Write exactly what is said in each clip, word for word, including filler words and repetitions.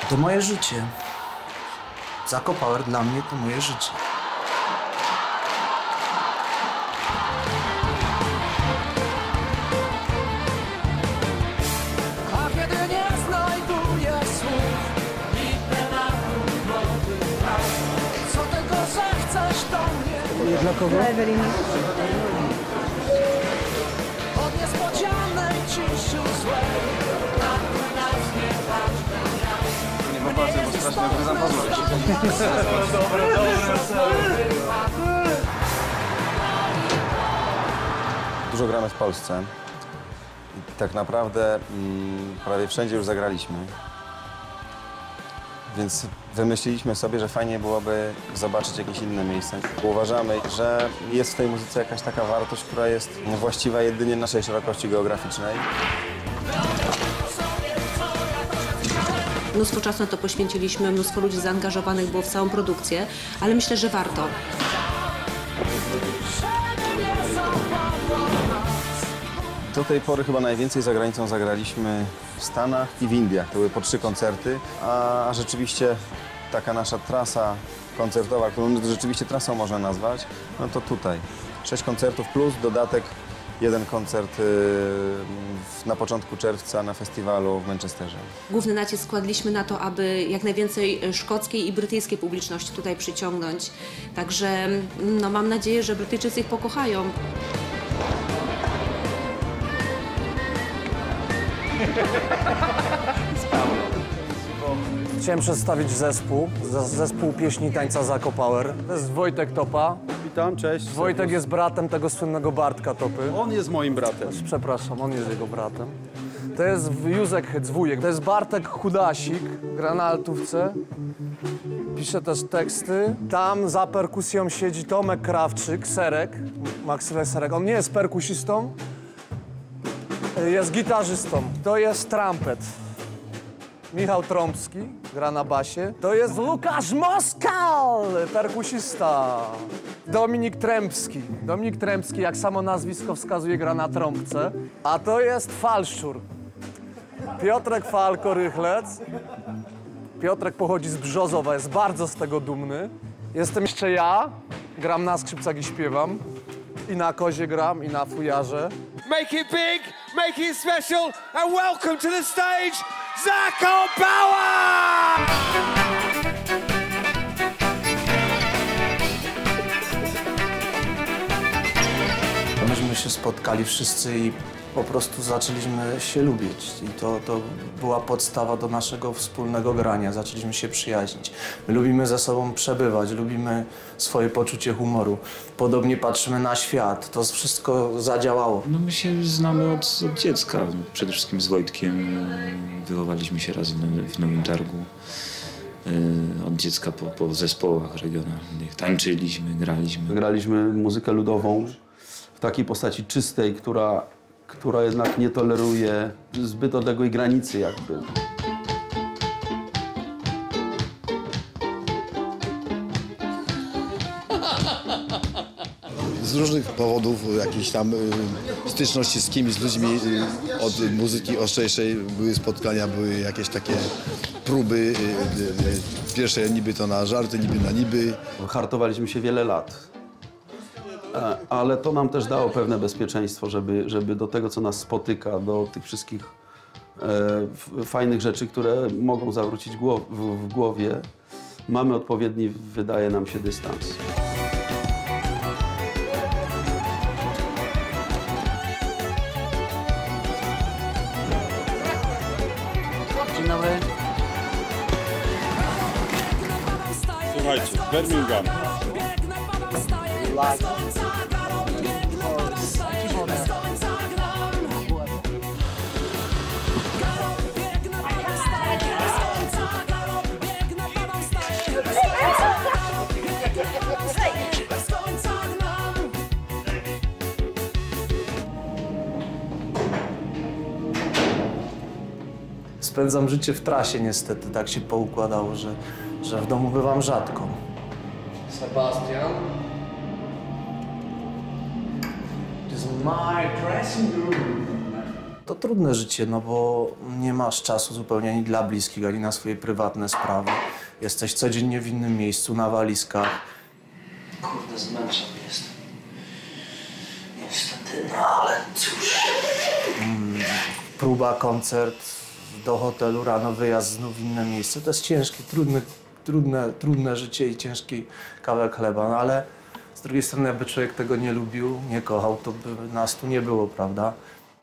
To moje życie. Zakopauer dla mnie to moje życie. A kiedy nie znajduję słów, idę na próbowy brak. Co tego, że chcesz do mnie? Dla kogo? Dla Eweliny. Od niespodzianej ciszy złej, na nas nie ważne jak. Nie popatrzę, bo strasznie odgryzam pazury. Dobre, dobre, Dużo gramy w Polsce i tak naprawdę mm, prawie wszędzie już zagraliśmy. Więc wymyśliliśmy sobie, że fajnie byłoby zobaczyć jakieś inne miejsce. Uważamy, że jest w tej muzyce jakaś taka wartość, która jest właściwa jedynie naszej szerokości geograficznej. Mnóstwo czasu na to poświęciliśmy, mnóstwo ludzi zaangażowanych było w całą produkcję, ale myślę, że warto. Do tej pory chyba najwięcej za granicą zagraliśmy w Stanach i w Indiach. To były po trzy koncerty, a rzeczywiście taka nasza trasa koncertowa, którą rzeczywiście trasą można nazwać, no to tutaj. Sześć koncertów plus dodatek jeden koncert yy, na początku czerwca na festiwalu w Manchesterze. Główny nacisk kładliśmy na to, aby jak najwięcej szkockiej i brytyjskiej publiczności tutaj przyciągnąć. Także no, mam nadzieję, że Brytyjczycy ich pokochają. Chciałem przedstawić zespół, zespół pieśni i tańca Zakopauer. To jest Wojtek Topa. Witam, cześć. Wojtek jest bratem tego słynnego Bartka Topy. On jest moim bratem. Przepraszam, on jest jego bratem. To jest Józek Hecwujek. To jest Bartek Chudasik, gra na altówce. Pisze też teksty. Tam za perkusją siedzi Tomek Krawczyk, Serek, Maksymilian Serek. On nie jest perkusistą, jest gitarzystą. To jest trumpet. Michał Trąbski, gra na basie. To jest Łukasz Moskal, perkusista. Dominik Trębski. Dominik Trębski, jak samo nazwisko wskazuje, gra na trąbce. A to jest falszczur. Piotrek Falko-Rychlec. Piotrek pochodzi z Brzozowa, jest bardzo z tego dumny. Jestem jeszcze ja, gram na skrzypcach i śpiewam. I na kozie gram, i na fujarze. Make it big, make it special, and welcome to the stage, Zakopauer! Myśmy się spotkali wszyscy i po prostu zaczęliśmy się lubić. I to, to była podstawa do naszego wspólnego grania. Zaczęliśmy się przyjaźnić. My lubimy ze sobą przebywać, lubimy swoje poczucie humoru. Podobnie patrzymy na świat. To wszystko zadziałało. No my się znamy od, od dziecka. Przede wszystkim z Wojtkiem wychowaliśmy się razem w Nowym Targu. Od dziecka po, po zespołach regionalnych. Tańczyliśmy, graliśmy. Graliśmy muzykę ludową w takiej postaci czystej, która, która jednak nie toleruje zbyt odległej granicy jakby. Z różnych powodów, jakiejś tam y, styczności z kimś, z ludźmi y, od muzyki ostrzejszej były spotkania, były jakieś takie próby, y, y, pierwsze niby to na żarty, niby na niby. Hartowaliśmy się wiele lat, e, ale to nam też dało pewne bezpieczeństwo, żeby, żeby do tego, co nas spotyka, do tych wszystkich e, f, fajnych rzeczy, które mogą zawrócić głow, w, w głowie, mamy odpowiedni, wydaje nam się, dystans. Dzień dobry. Słuchajcie, Birmingham. Spędzam życie w trasie niestety. Tak się poukładało, że, że w domu bywam rzadko. Sebastian. To jest my dressing room. to trudne życie, no bo nie masz czasu zupełnie ani dla bliskich, ani na swoje prywatne sprawy. Jesteś codziennie w innym miejscu, na walizkach. Kurde, zmęczony jestem. Niestety, no ale cóż. Mm, próba, koncert, do hotelu, rano wyjazd znów w inne miejsce. To jest ciężkie, trudne, trudne, trudne życie i ciężki kawałek chleba, no ale z drugiej strony, jakby człowiek tego nie lubił, nie kochał, to by nas tu nie było, prawda?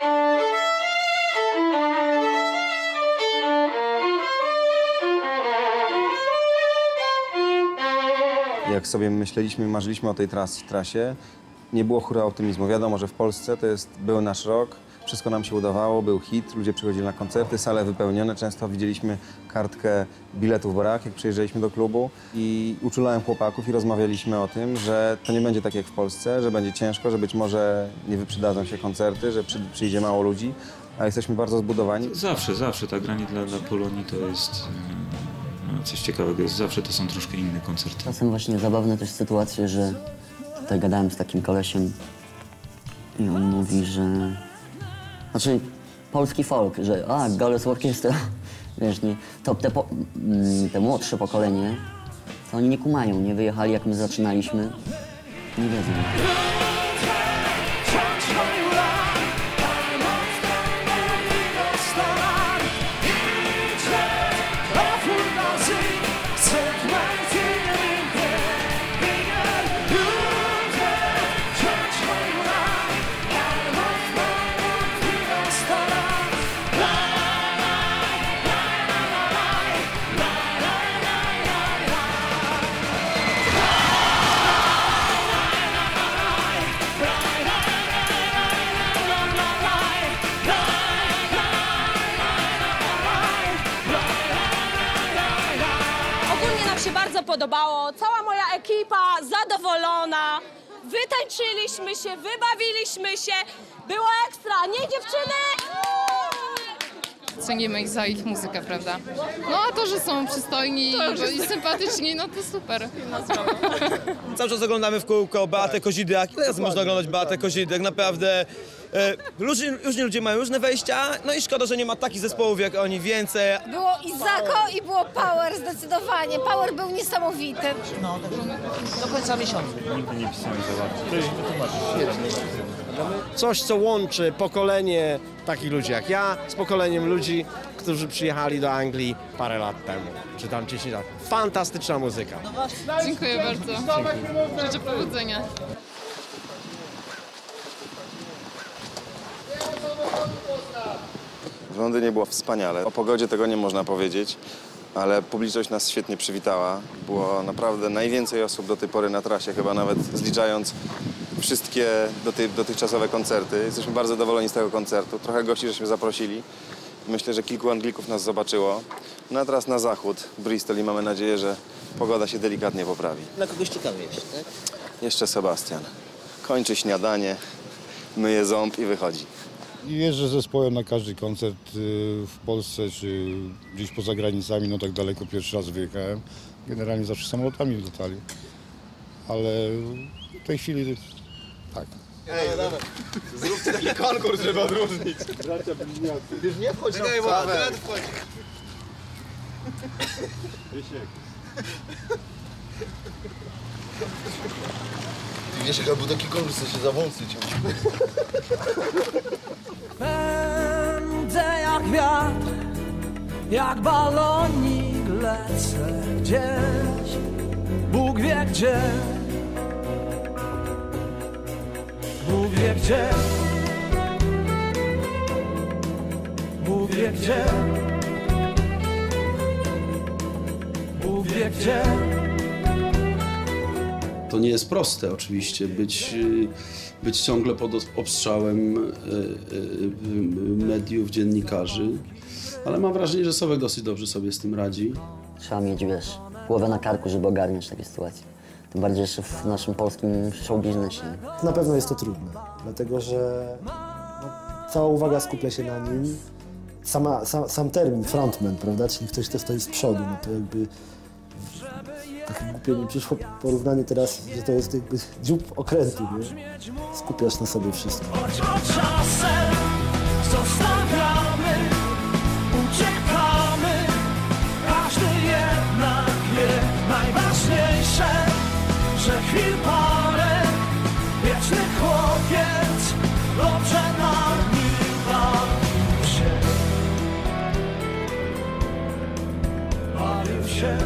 Jak sobie myśleliśmy, marzyliśmy o tej tras trasie, nie było hura optymizmu. Wiadomo, że w Polsce to jest, był nasz rok, wszystko nam się udawało, był hit, ludzie przychodzili na koncerty, sale wypełnione. Często widzieliśmy kartkę biletów w barach, jak przyjeżdżaliśmy do klubu i uczulałem chłopaków i rozmawialiśmy o tym, że to nie będzie tak jak w Polsce, że będzie ciężko, że być może nie wyprzedadzą się koncerty, że przy, przyjdzie mało ludzi, a jesteśmy bardzo zbudowani. Zawsze, zawsze ta granie dla, dla Polonii to jest no, coś ciekawego. Jest. Zawsze to są troszkę inne koncerty. Czasem właśnie zabawne też sytuacje, że tutaj gadałem z takim kolesiem i on mówi, że... Znaczy polski folk, że a, Goles Orkiestra, wiesz, nie, to te, po, te młodsze pokolenie, to oni nie kumają, nie wyjechali jak my zaczynaliśmy, nie wiedzą. Podobało. Cała moja ekipa zadowolona. Wytańczyliśmy się, wybawiliśmy się. Było ekstra, nie dziewczyny? Cenimy ich za ich muzykę, prawda? No a to, że są przystojni i sympatyczni, no to super. Cały czas oglądamy w kółko Beatę Kozidrak. Ile razy można oglądać Beatę Kozidrak? Naprawdę e, różni, różni ludzie mają różne wejścia, no i szkoda, że nie ma takich zespołów jak oni więcej. Było Izako i było Power zdecydowanie. Power był niesamowity. No, do końca miesiąca. Nigdy nie pisałem za bardzo. To jest wytłumaczyć. Coś, co łączy pokolenie takich ludzi jak ja z pokoleniem ludzi, którzy przyjechali do Anglii parę lat temu, czy tam dziesięć lat. Fantastyczna muzyka. Dziękuję bardzo. Dzięki. Życzę powodzenia. W Londynie było wspaniale. O pogodzie tego nie można powiedzieć, ale publiczność nas świetnie przywitała. Było naprawdę najwięcej osób do tej pory na trasie, chyba nawet zliczając wszystkie doty dotychczasowe koncerty. Jesteśmy bardzo zadowoleni z tego koncertu. Trochę gości żeśmy zaprosili. Myślę, że kilku Anglików nas zobaczyło. No a teraz na zachód, Bristol, i mamy nadzieję, że pogoda się delikatnie poprawi. Na kogoś czekamy jeszcze, tak? Jeszcze Sebastian. Kończy śniadanie, myje ząb i wychodzi. Jeżdżę z zespołem na każdy koncert w Polsce czy gdzieś poza granicami, no tak daleko pierwszy raz wyjechałem. Generalnie zawsze samolotami latali, ale w tej chwili tak. Ej, zrób taki konkurs, żeby odróżnić. Bracia bliźniacy. Już nie wchodź na wcale. Rysiek. Ty wiesz, jak był taki konkurs, to się za wąsy ciąć. Będę jak wiatr, jak balonik lecę gdzieś, Bóg wie gdzie, Bóg wie gdzie, Bóg wie gdzie, Bóg wie gdzie. To nie jest proste oczywiście, być, być ciągle pod obstrzałem mediów, dziennikarzy, ale mam wrażenie, że Sławek dosyć dobrze sobie z tym radzi. Trzeba mieć, wiesz, głowę na karku, żeby ogarniać takie sytuacje. Tym bardziej jeszcze w naszym polskim show biznesie. Na pewno jest to trudne, dlatego że no, cała uwaga skupia się na nim. Sama, sam, sam termin frontman, prawda, czyli ktoś, kto stoi z przodu, no to jakby tak głupie mi przyszło porównanie teraz, że to jest jakby dziób okrętu, nie? Skupiasz na sobie wszystko. Czasem Zostawiamy, uciekamy, każdy jednak wie najważniejsze, że chwil parę, wieczny chłopiec dobrze nami bawił się. Bawił się.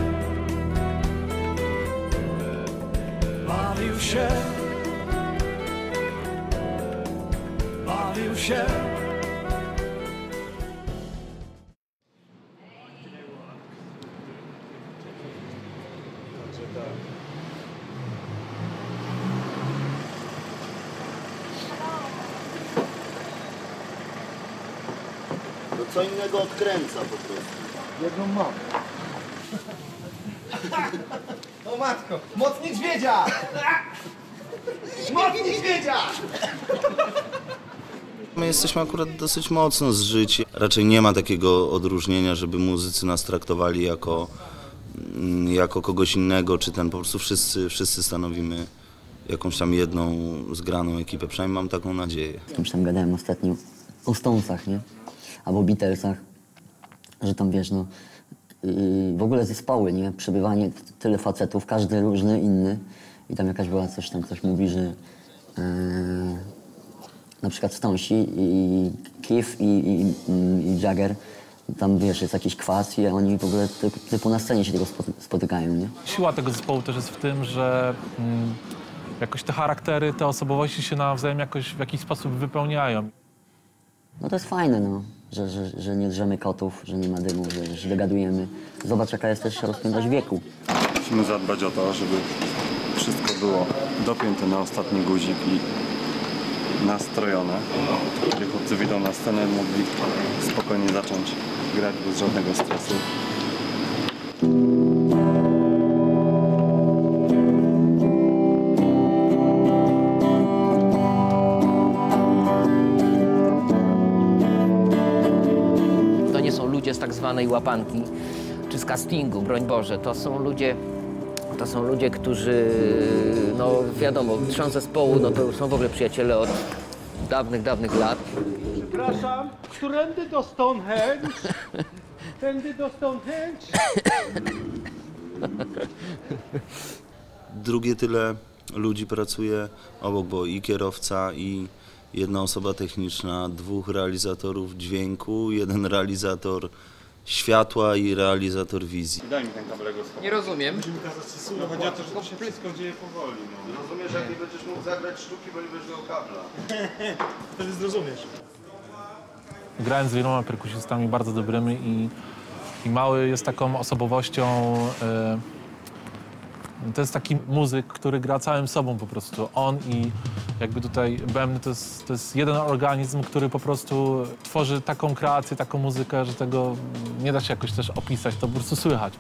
Bawił się. Bawił się. To co innego odkręca po prostu. Jedną mam. O matko, moc niedźwiedzia! Moc niedźwiedzia! My jesteśmy akurat dosyć mocno zżyci. Raczej nie ma takiego odróżnienia, żeby muzycy nas traktowali jako, jako kogoś innego, czy ten po prostu wszyscy, wszyscy stanowimy jakąś tam jedną zgraną ekipę. Przynajmniej mam taką nadzieję. Z kimś tam gadałem ostatnio o Stonesach, nie? Albo Beatlesach, że tam wiesz, no yy, w ogóle zespoły, nie? Przebywanie tyle facetów, każdy różny, inny. I tam jakaś była coś tam, coś mówi, że yy, na przykład Stonesi i Keith i, i, i Jagger, tam wiesz, jest jakiś kwas i oni w ogóle typu, typu na scenie się tego spotykają, nie? Siła tego zespołu też jest w tym, że mm, jakoś te charaktery, te osobowości się nawzajem jakoś w jakiś sposób wypełniają. No to jest fajne, no, że, że, że nie drzemy kotów, że nie ma dymu, że, że dogadujemy. Zobacz, jaka jest też rozpiętość wieku. Musimy zadbać o to, żeby wszystko było dopięte na ostatni guzik i nastrojone. Kiedy chłopcy wyjdą na scenę, mogli spokojnie zacząć grać bez żadnego stresu. To nie są ludzie z tak zwanej łapanki, czy z castingu, broń Boże. To są ludzie, to są ludzie, którzy, no wiadomo, trzon zespołu, no to już są w ogóle przyjaciele od dawnych, dawnych lat. Przepraszam, którędy do Stonehenge? Tędy do Stonehenge? Drugie tyle ludzi pracuje obok, bo i kierowca, i jedna osoba techniczna, dwóch realizatorów dźwięku, jeden realizator światła i realizator wizji. Daj mi ten kabelek do schodu. Nie rozumiem. No chodzi o to, że to się wszystko dzieje powoli. No. Rozumiesz, jak nie będziesz mógł zagrać sztuki, bo nie będziesz miał kabla. Wtedy zrozumiesz. Grałem z wieloma perkusistami bardzo dobrymi i, i Mały jest taką osobowością, e, to jest taki muzyk, który gra całym sobą po prostu. On i jakby tutaj Bębny to jest, to jest jeden organizm, który po prostu tworzy taką kreację, taką muzykę, że tego nie da się jakoś też opisać, to po prostu słychać.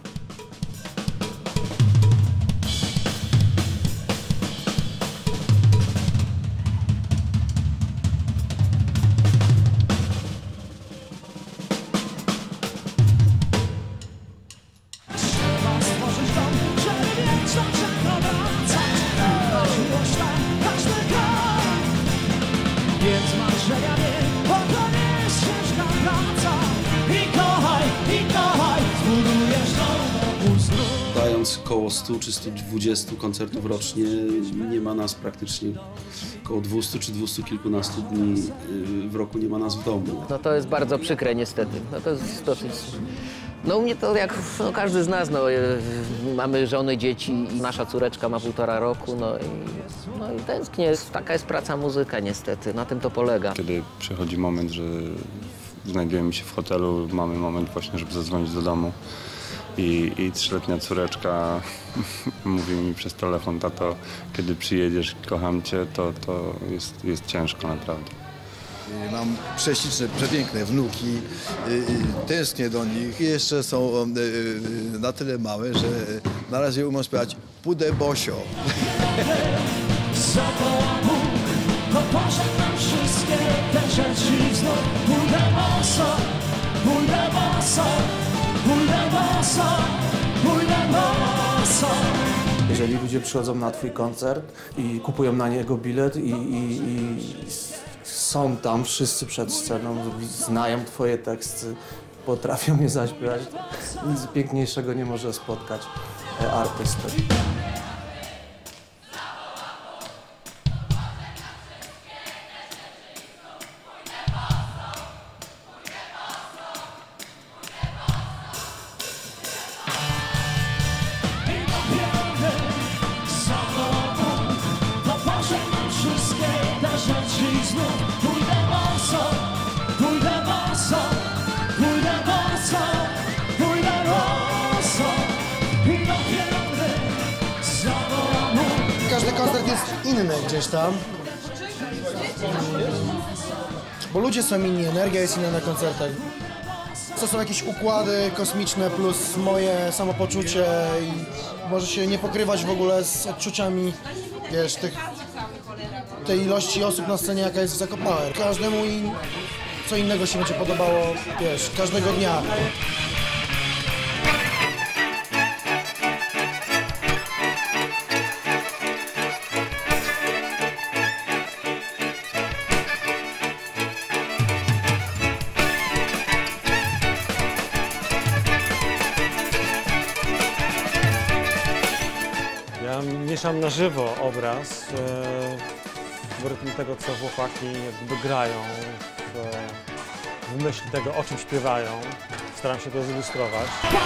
Więc marzenia nie, bo to nie jest ciężka praca. I kochaj, i kochaj, zbudujesz nową znów. Dając około stu czy stu dwudziestu koncertów rocznie, nie ma nas praktycznie około dwustu czy dwustu kilkunastu dni w roku nie ma nas w domu. No to jest bardzo przykre niestety. No to jest dosyć... No u mnie to jak no, każdy z nas, no, e, mamy żony, dzieci i nasza córeczka ma półtora roku, no i, no i tęsknię. Taka jest praca muzyka niestety, na tym to polega. Kiedy przychodzi moment, że znajdujemy się w hotelu, mamy moment właśnie, żeby zadzwonić do domu i, i trzyletnia córeczka mówi mi przez telefon: tato, kiedy przyjedziesz, kocham cię, to, to jest, jest ciężko naprawdę. Mam prześliczne, przepiękne wnuki, tęsknię do nich i jeszcze są na tyle małe, że na razie umiem śpiewać Pudę Bosio. Zawoła Bóg, to poszedł nam wszystkie te rzeczy znów. Pójdę boso, pójdę boso, pójdę boso, pójdę boso. Jeżeli ludzie przychodzą na twój koncert i kupują na niego bilet i, i, i są tam wszyscy przed sceną, znają twoje teksty, potrafią je zaśpiewać. Nic piękniejszego nie może spotkać artystę. Każdy koncert jest inny gdzieś tam, bo ludzie są inni, energia jest inna na koncertach. To są jakieś układy kosmiczne plus moje samopoczucie i może się nie pokrywać w ogóle z odczuciami, wiesz, tych, tej ilości osób na scenie, jaka jest w Zakopane. Każdemu in, co innego się będzie podobało, wiesz, każdego dnia. Ja mieszam na żywo obraz w rytmie tego, co chłopaki jakby grają, w, w myśl tego, o czym śpiewają. Staram się to zilustrować.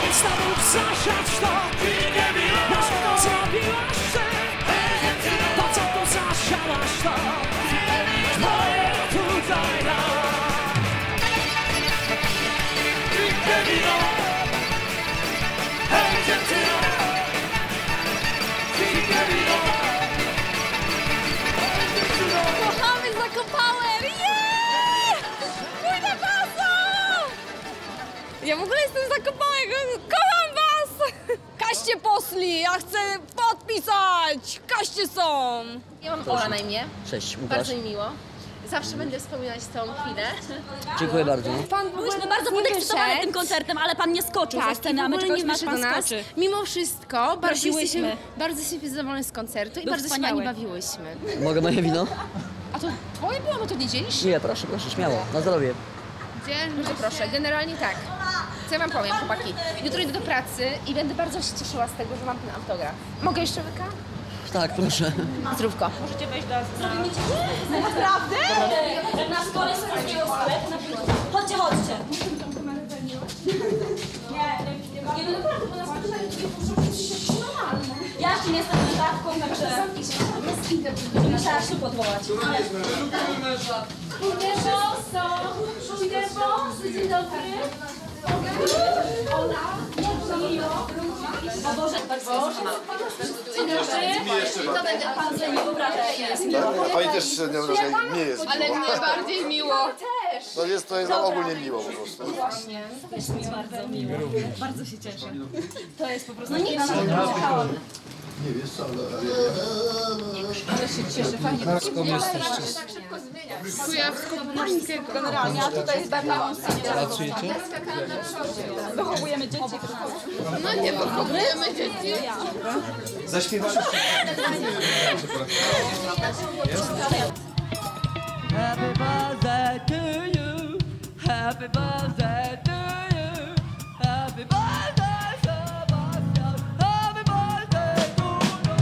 Kochamy Zakopane! Yeah! Pójdę baso! Ja w ogóle jestem Zakopane, kocham was! Kaście posli, ja chcę podpisać! Kaście są! Ja mam Proszę. Ola na imię. Cześć, Łukasz. Bardzo mi miło. Zawsze będę wspominać tą chwilę. Dziękuję bardzo. Pan Byłyśmy bardzo podekscytowane tym koncertem, ale pan nie skoczył ze Tak, sceny, i a w my ogóle nie czekałyśmy, aż wyszedł do pan nas. skoczy. Mimo wszystko, bardzo Prosiłyśmy. jesteśmy, bardzo jesteśmy zadowoleni z koncertu i Był bardzo wspaniały. się pani bawiłyśmy. Mogę moje wino? A to twoje było, no to nie dzielisz? Nie, proszę, proszę, śmiało. Na zdrowie. Bardzo proszę, generalnie tak. Co ja wam powiem, chłopaki? Jutro idę do pracy i będę bardzo się cieszyła z tego, że mam ten autograf. Mogę jeszcze łyka? Tak, proszę. Zdrówko. Możecie wejść do Zrobimy ci? Naprawdę? Na szkole jest takiego Chodźcie, chodźcie. Nie, nie, no naprawdę, bo nas pytają, czy normalne. Ja jeszcze nie jestem mężatką, także musiała się podwołać. Pójdę boso, pójdę boso, dzień dobry. Ola, miło. O Boże, Boże. Dzień dobry. To będzie pan ze mną bratem jest miło. A pani też nie jest miło. Ale mnie bardziej miło. Też. No jest, to jest nam ogólnie miło po prostu. Właśnie, też mi bardzo miło. Bardzo się cieszę. To jest po prostu... No nic się nie czekałam. Nie wiesz co, Ale się cieszę, fajnie. Kujawsko-Pomorskiego. Generalnie, a tutaj jest balans. Pracujecie? Wychowujemy dzieci. No nie wychowujemy dzieci. Zaśpiewaliście? Happy birthday to you. Happy birthday to you. Happy birthday, Sebastian. Happy birthday to you.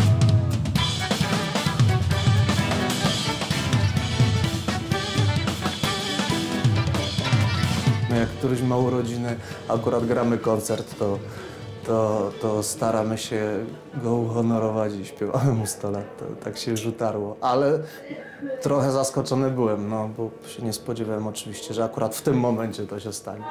No jak któryś ma urodziny, akurat gramy koncert, to, to, to staramy się go uhonorować i śpiewamy mu sto lat. To, tak się już utarło. Ale trochę zaskoczony byłem, no bo się nie spodziewałem oczywiście, że akurat w tym momencie to się stanie.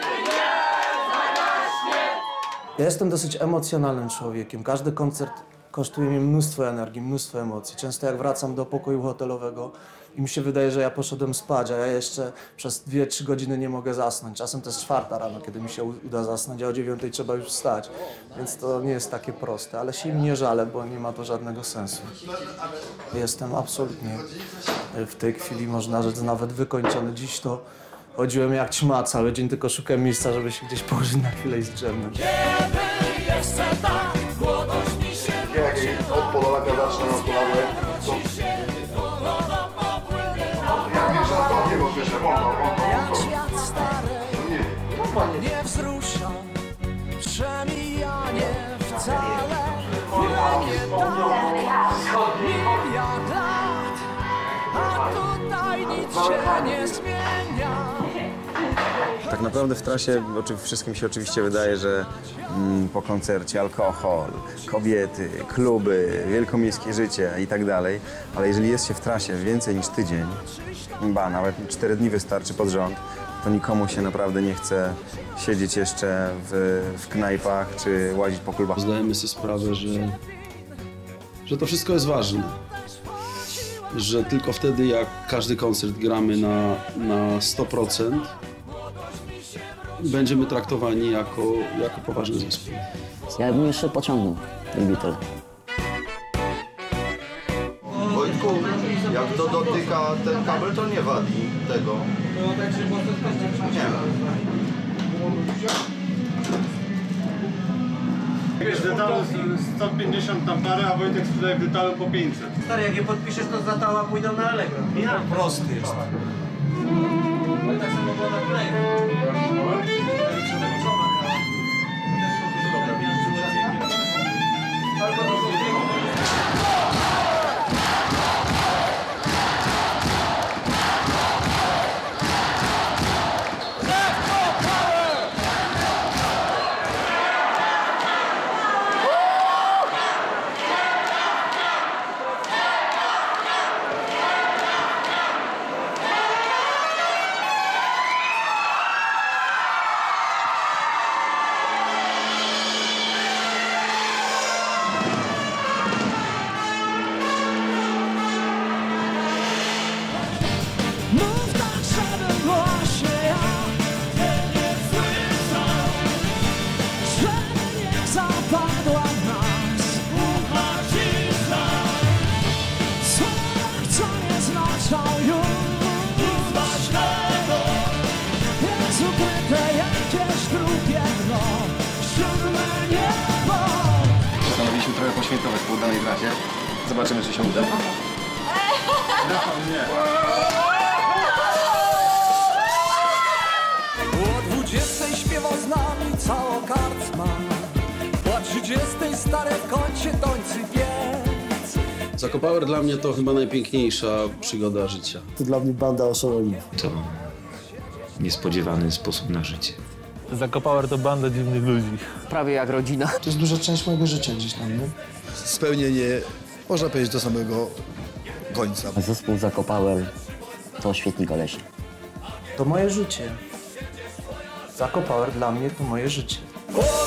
Ja jestem dosyć emocjonalnym człowiekiem. Każdy koncert kosztuje mnie mnóstwo energii, mnóstwo emocji. Często jak wracam do pokoju hotelowego i mi się wydaje, że ja poszedłem spać, a ja jeszcze przez dwie trzy godziny nie mogę zasnąć. Czasem to jest czwarta rano, kiedy mi się uda zasnąć, a o dziewiątej trzeba już wstać. Więc to nie jest takie proste, ale się im nie żalę, bo nie ma to żadnego sensu. Jestem absolutnie w tej chwili, można rzec, nawet wykończony. Dziś to chodziłem jak ćma cały dzień, tylko szukałem miejsca, żeby się gdzieś położyć na chwilę i zdrzemnąć. Jak od Polaka zacznę na kolawę, to... Ja wiem, że to nie bo słyszę, wątło, wątło, Nie, nie wzrusza, przemijanie wcale nie tak, miliard lat, a tutaj nic się nie zmienia. Tak naprawdę w trasie wszystkim się oczywiście wydaje, że mm, po koncercie alkohol, kobiety, kluby, wielkomiejskie życie i tak dalej, ale jeżeli jest się w trasie więcej niż tydzień, ba, nawet cztery dni wystarczy pod rząd, to nikomu się naprawdę nie chce siedzieć jeszcze w, w knajpach czy łazić po klubach. Zdajemy sobie sprawę, że, że to wszystko jest ważne. Że tylko wtedy, jak każdy koncert gramy na, na sto procent, będziemy traktowani jako, jako poważny zespół. Ja bym jeszcze pociągnął ten Beatle. Wojtku, jak to dotyka ten kabel, to nie wadi tego. Nie. Wiesz, detalu sto pięćdziesiąt tam parę, a Wojtek sprzedaje detalu po pięćset. Stary, jak je podpiszesz, to za tała pójdą na Allegro. Ja, prosty jest. Ale tak samo było na kolejnym. Postanowiliśmy trochę poświętować po udanej trasie. Zobaczymy, czy się uda. O dwudziestej śpiewał z nami cała karczma, po trzydziestej stare w kącie dońcy piec. Zakopower dla mnie to chyba najpiękniejsza przygoda życia. To dla mnie banda oszołomów. To niespodziewany sposób na życie. Zakopower to banda dziwnych ludzi. Prawie jak rodzina. To jest duża część mojego życia gdzieś tam, nie? Spełnienie, można powiedzieć, do samego końca. Zespół Zakopower to świetni kolesie. To moje życie. Zakopower dla mnie to moje życie. O